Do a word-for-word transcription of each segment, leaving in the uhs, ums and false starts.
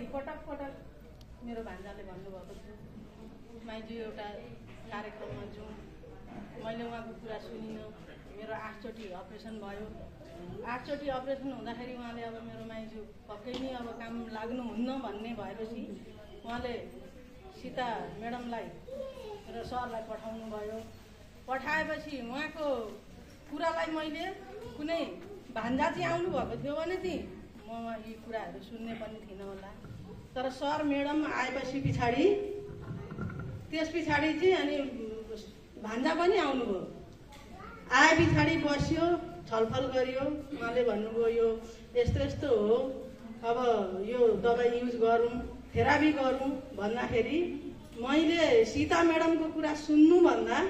पटक पटक मेरो भान्जाले भन्नुभएको थियो, माइजू एउटा कार्यक्रममा जाउँ, मैले उहाँको कुरा सुनिनँ। मेरो आठचोटि अपरेसन भयो। आठचोटि अपरेसन हुँदाखेरि उहाँले अब मेरो माइजू पक्कै नै अब काम लाग्नुहुन्न भन्ने भएपछि उहाँले सीता म्याडमलाई र सरलाई पठाउनु भयो। पठाएपछि उहाँको कुरालाई मैले कुनै भान्जा चाहिँ आउनुभएको थियो भने चाहिँ म यी कुराहरू सुन्ने पनि थिइनँ होला। तर सर म्याडम आएपछि पछाडि त्यस पछाडि चाहिँ अनि भान्जा पनि आउनुभयो। आए पछाडि बस्यो, छलफल गरियो। उहाँले भन्नुभयो यो यस्तो यस्तो हो, अब यो दबाई युज गरौँ, थेरापी गरौँ भन्दाखेरि मैले सीता म्याडमको कुरा सुन्नुभन्दा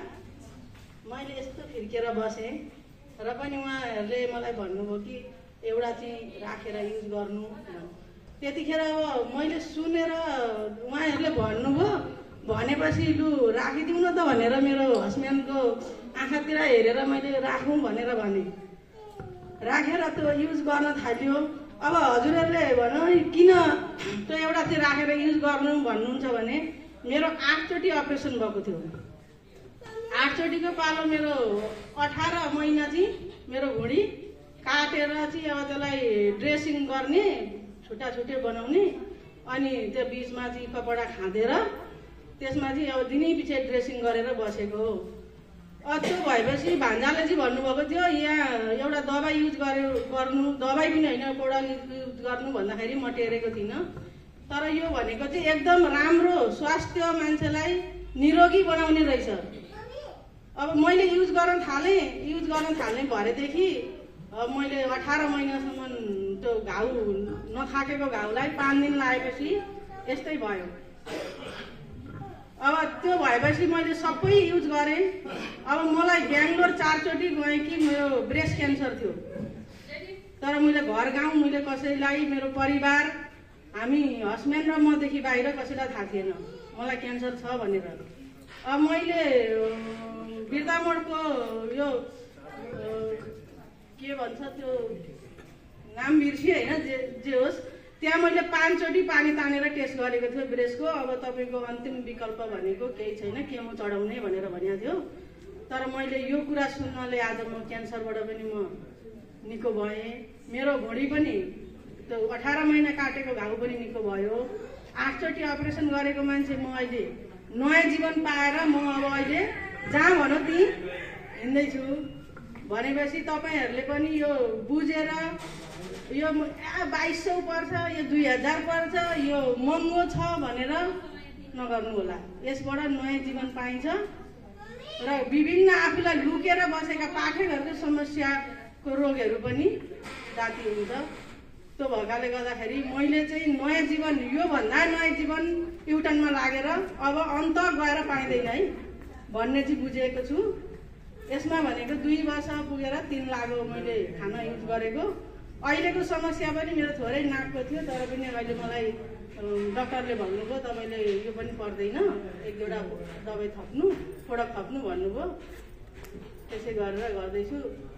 मैले यस्तो फिर्केर बसेँ र पनि उहाँहरूले मलाई भन्नुभयो कि एउटा चाहिँ राखेर युज गर्नु। त्यतिखेर अब मैले सुनेर उहाँहरूले भन्नुभयो भनेपछि लु राखिदिउँ न त भनेर मेरो हस्बेन्डको आँखातिर हेरेर मैले राखौँ भनेर भने। राखेर त्यो युज गर्न थाल्यो। अब हजुरहरूले भन्नु किन त्यो एउटा चाहिँ राखेर युज गर्नु भन्नुहुन्छ भने मेरो आठचोटि अपरेसन भएको थियो। आठचोटिको पालो मेरो अठार महिना चाहिँ मेरो घुँडी काटेर चाहिँ अब त्यसलाई ड्रेसिङ गर्ने, छुट्टा छुट्टै बनाउने, अनि त्यो बिचमा चाहिँ कपडा खाँदेर त्यसमा चाहिँ अब दिनै पछि ड्रेसिङ गरेर बसेको हो। त्यो भएपछि भान्जाले चाहिँ भन्नुभएको थियो यहाँ एउटा दबाई युज गर्यो गर्नु, दबाई पनि होइन प्रोडक्ट युज गर्नु भन्दाखेरि म टेरेको थिइनँ। तर यो भनेको चाहिँ एकदम राम्रो स्वास्थ्य मान्छेलाई निरोगी बनाउने रहेछ। अब मैले युज गर्न थालेँ युज गर्न थाल्ने भरेदेखि अब मैले अठार महिनासम्म त्यो घाउ नथाकेको घाउलाई पाँच दिन लगाएपछि यस्तै भयो। अब त्यो भएपछि मैले सबै युज गरेँ। अब मलाई बेङ्गलोर चारचोटि गएँ कि मेरो ब्रेस्ट क्यान्सर थियो। तर मैले घर गाउँ मैले कसैलाई मेरो परिवार हामी हस्बेन्ड र मदेखि बाहिर कसैलाई थाहा थिएन मलाई क्यान्सर छ भनेर। अब मैले बिर्तामोडको यो के भन्छ त्यो नाम बिर्सिएँ होइन, जे जे होस् त्यहाँ मैले पाँचचोटि पानी तानेर टेस्ट गरेको थियो ब्रेस्टको। अब तपाईँको अन्तिम विकल्प भनेको केही छैन, केमो चढाउने भनेर भनेको थियो। तर मैले यो कुरा सुन्नले आज म क्यान्सरबाट पनि म निको भएँ। मेरो घुँडी पनि त्यो अठार महिना काटेको घाउ पनि निको भयो। आठचोटि अपरेसन गरेको मान्छे म अहिले नयाँ जीवन पाएर म अब अहिले जहाँ भनौँ त्यहीँ हिँड्दैछु भनेपछि तपाईँहरूले पनि यो बुझेर यो बाइस सौ पर्छ, यो दुई हजार पर्छ, यो महँगो छ भनेर नगर्नु होला। यसबाट नयाँ जीवन पाइन्छ र विभिन्न आफूलाई लुकेर बसेका पाठकहरूको समस्याको रोगहरू पनि जाती हुन्छ। त्यो भएकाले गर्दाखेरि मैले चाहिँ नयाँ जीवन योभन्दा नयाँ जीवन युटर्नमा लागेर अब अन्त गएर पाइँदैन है भन्ने चाहिँ बुझेको छु। यसमा भनेको दुई वर्ष पुगेर तिन लाग्यो मैले खाना युज गरेको। अहिलेको समस्या पनि मेरो थोरै नाकको थियो, तर पनि अहिले मलाई डक्टरले भन्नुभयो तपाईँले यो पनि पर्दैन, एक दुईवटा दबाई थप्नु, प्रोडक्ट थप्नु भन्नुभयो। त्यसै गरेर गर्दैछु।